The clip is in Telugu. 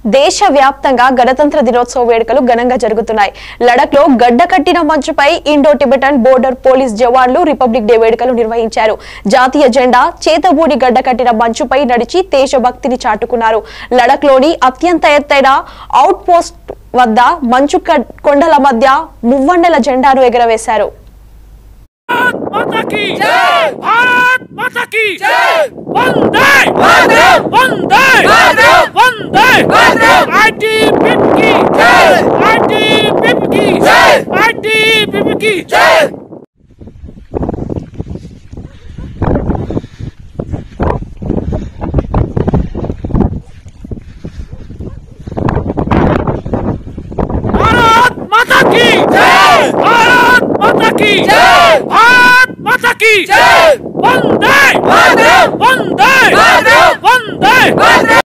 దేశవ్యాప్తంగా గణతంత్ర దినోత్సవ వేడుకలు ఘనంగా జరుగుతున్నాయి. లడఖ్లో గడ్డ కట్టిన మంచుపై ఇండో టిబెటన్ బోర్డర్ పోలీస్ జవాన్లు రిపబ్లిక్ డే వేడుకలు నిర్వహించారు. జాతీయ జెండా చేతబూడి గడ్డ కట్టిన మంచుపై నడిచి దేశభక్తిని చాటుకున్నారు. లడఖ్లోని అత్యంత ఎత్తైన అవుట్ పోస్ట్ వద్ద మంచు కొండల మధ్య మువ్వన్నెల జెండాను ఎగురవేశారు. वंदे वंदे वंदे वंदे वंदे